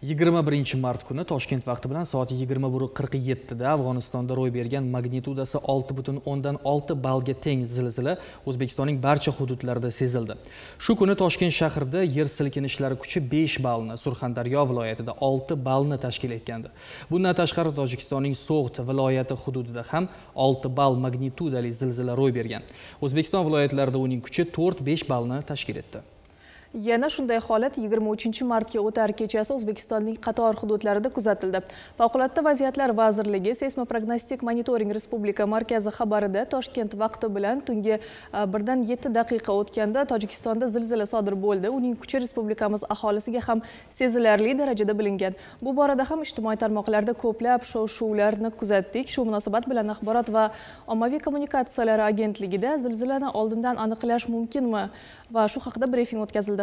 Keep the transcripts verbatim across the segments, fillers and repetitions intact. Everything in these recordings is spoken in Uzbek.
yigirma birinchi mart kuni Toshkent vaqti bilan soat yigirma bir qirq yetti da Afg'onistonda ro'y bergan magnitudasi olti butun o'ndan olti balga teng zilzila O'zbekistonning barcha hududlarida sezildi. Shu kuni Toshkent shahrida yer silkinishlari kuchi besh balni, Surxondaryo viloyatida olti balni tashkil etgandi. Bundan tashqari Tojikistonning So'g'd viloyati hududida ham olti bal magnitudali zilzila ro'y bergan. O'zbekiston viloyatlarida uning kuchi to'rt besh balni tashkil etdi. Yana shunday holat yigirma uchinchi martga o'tar kechasi O'zbekistonning qator hududlarida kuzatildi. Favqulodda vaziyatlar vazirligi Seysmoprognostik monitoring respublika markazi xabarida Toshkent vaqti bilan tungi birdan yetti daqiqa o'tganda Tojikistonda zilzila sodir bo'ldi. Uning kuchi respublikamiz aholisiga ham sezilarli darajada bilingan. Bu borada ham ijtimoiy tarmoqlarda ko'plab shov-shuvlarni kuzatdik. Shu munosabat bilan Axborot va ommaviy kommunikatsiyalar agentligida zilzilani oldindan aniqlash mumkinmi va shu haqida brifing o'tkazildi.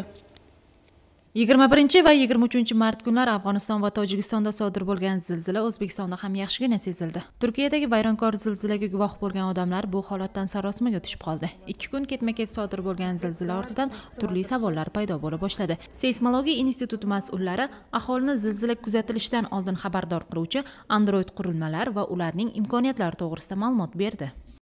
yigirma birinchi va yigirma uchinchi mart kunlari Afg'oniston va Tojikistonda sodir bo'lgan zilzila O'zbekistonda ham yaxshigina sezildi. Turkiyadagi vayronkor zilzilaga guvoh bo'lgan odamlar bu holatdan sarosimaga tushib qoldi. Ikki kun ketma-ket sodir bo'lgan zilzila ortidan turli savollar paydo bo'la boshladi. Seysmologiya instituti mas'ullari aholini zilzila kuzatilishidan oldin xabardor qiluvchi Android qurilmalar va ularning imkoniyatlari to'g'risida ma'lumot berdi.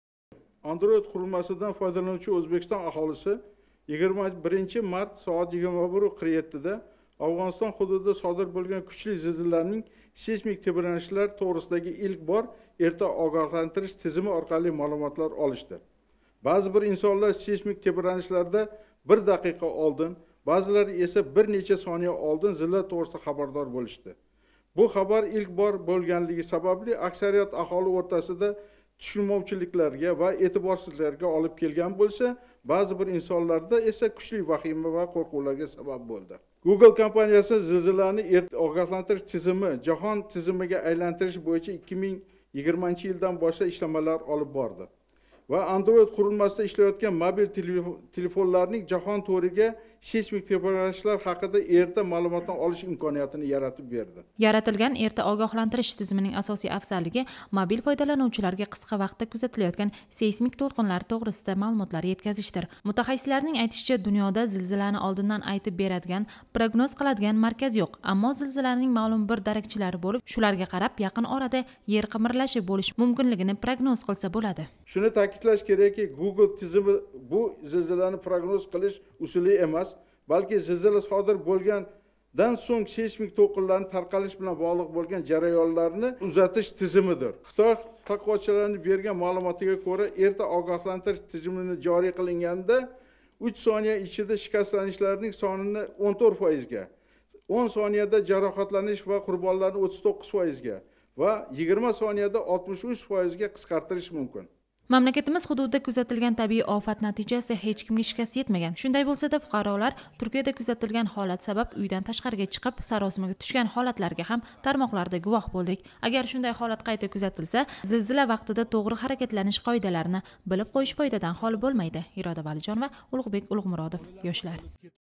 Android qurilmasidan foydalanuvchi O'zbekiston aholisi yigirma birinchi mart soat yigirma bir qirq yetti da Afg'oniston hududida sodir bo'lgan kuchli zilzilaning seysmik tebranishlar to'g'risidagi ilk bor erta ogohlantirish tizimi orqali ma'lumotlar olishdi. Ba'zi bir insonlar seysmik tebranishlarda bir daqiqa oldin, ba'zilari esa bir necha soniya oldin zilzila to'g'risida xabardor bo'lishdi. Bu xabar ilk bor bo'lganligi sababli aksariyat aholi o'rtasida tushunmovchiliklarga va e'tiborsizliklarga olib kelgan bo'lsa, ba'zi bir insonlarda esa kuchli vahima va qo'rquvlarga sabab bo'ldi. Google kompaniyasi zilzilani erta ogohlantirish tizimi jahon tizimiga aylantirish bo'yicha ikki ming yigirmanchi yildan boshlab ishlamalar olib bordi va Android qurilmasida ishlayotgan mobil telefonlarning jahon to'riga seysmik tebranishlar haqida erta ma'lumotdan olish imkoniyatini yaratib berdi. Yaratilgan erta ogohlantirish tizimining asosiy afzalligi mobil foydalanuvchilarga qisqa vaqtda kuzatilayotgan seysmik to'lqinlar to'g'risida ma'lumotlar yetkazishdir. Mutaxassislarning aytishicha, dunyoda zilzilani oldindan aytib beradigan, prognoz qiladigan markaz yo'q, ammo zilzilaning ma'lum bir darakchilari bo'lib, shularga qarab yaqin orada yer qimirlashi bo'lish mumkinligini prognoz qilsa bo'ladi. Shuni ta'kidlash kerakki, Google tizimi bu zilzilani prognoz qilish usuli emas, balki zilzila sodir bo'lgandan so'ng seysmik to'lqinlarning tarqalish bilan bog'liq bo'lgan jarayonlarni uzatish tizimidir. Xitoy tadqiqotchilarining bergan ma'lumotiga ko'ra, erta ogohlantirish tizimini joriy qilinganda uch soniya ichida shikastlanishlarning sonini o'n to'rt foizga, o'n soniyada jarohatlanish va qurbonlarni o'ttiz to'qqiz foizga va yigirma soniyada oltmish uch foizga qisqartirish mumkin. Mamlakatimiz hududida kuzatilgan tabiiy ofat natijasida hech kimga shikast yetmagan. Shunday bo'lsa-da, fuqarolar Turkiyada kuzatilgan holat sabab uydan tashqariga chiqib, sarosimaga tushgan holatlarga ham tarmoqlarda guvoh bo'ldik. Agar shunday holat qayta kuzatilsa, zilzila vaqtida to'g'ri harakatlanish qoidalarini bilib qo'yish foydadan xoli bo'lmaydi. Iroda Valijon va Ulug'bek Ulug'murodov, yoshlar.